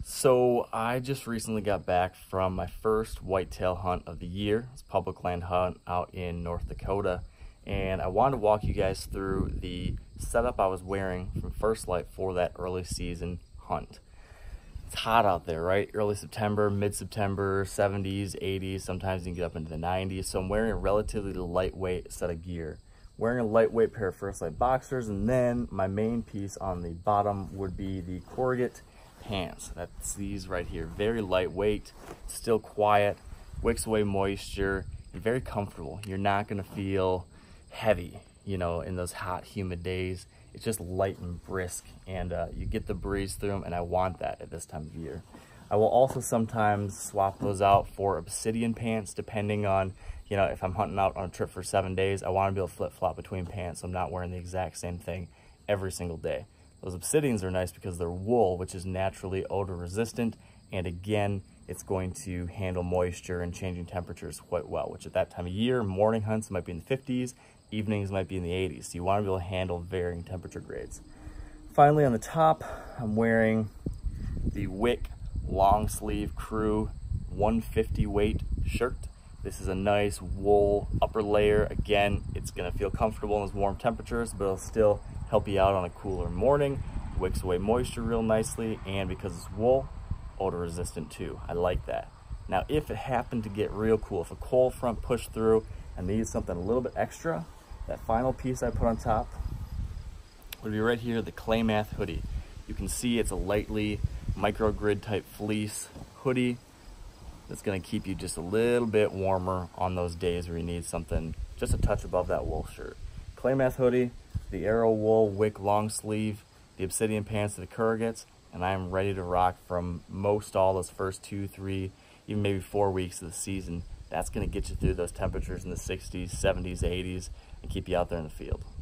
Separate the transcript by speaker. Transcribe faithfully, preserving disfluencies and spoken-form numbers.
Speaker 1: So I just recently got back from my first whitetail hunt of the year. It's a public land hunt out in North Dakota. And I wanted to walk you guys through the setup I was wearing from First Lite for that early season hunt. It's hot out there, right? Early September, mid-September, seventies, eighties, sometimes you can get up into the nineties. So I'm wearing a relatively lightweight set of gear. Wearing a lightweight pair of First Lite boxers, and then my main piece on the bottom would be the corrugate pants. That's these right here. Very lightweight, still quiet, wicks away moisture, and very comfortable. You're not gonna feel heavy, you know, in those hot, humid days. It's just light and brisk, and uh, you get the breeze through them, and I want that at this time of year. I will also sometimes swap those out for obsidian pants, depending on, you know, if I'm hunting out on a trip for seven days, I want to be able to flip-flop between pants, so I'm not wearing the exact same thing every single day. Those obsidians are nice because they're wool, which is naturally odor resistant, and again, it's going to handle moisture and changing temperatures quite well, which at that time of year, morning hunts might be in the fifties, evenings might be in the eighties, so you want to be able to handle varying temperature grades. Finally, on the top, I'm wearing the Wick long sleeve crew one fifty weight shirt. This is a nice wool upper layer. Again, it's going to feel comfortable in those warm temperatures, but it'll still help you out on a cooler morning. Wicks away moisture real nicely, and because it's wool, odor resistant too. I like that. Now, if it happened to get real cool, if a cold front pushed through and needed something a little bit extra, that final piece I put on top would be right here, the Claymath hoodie. You can see it's a lightly microgrid type fleece hoodie that's going to keep you just a little bit warmer on those days where you need something just a touch above that wool shirt. Claymath hoodie, the Arrow wool Wick long sleeve, the obsidian pants to the corrugates, and I am ready to rock from most all those first two, three, even maybe four weeks of the season. That's going to get you through those temperatures in the sixties, seventies, eighties, and keep you out there in the field.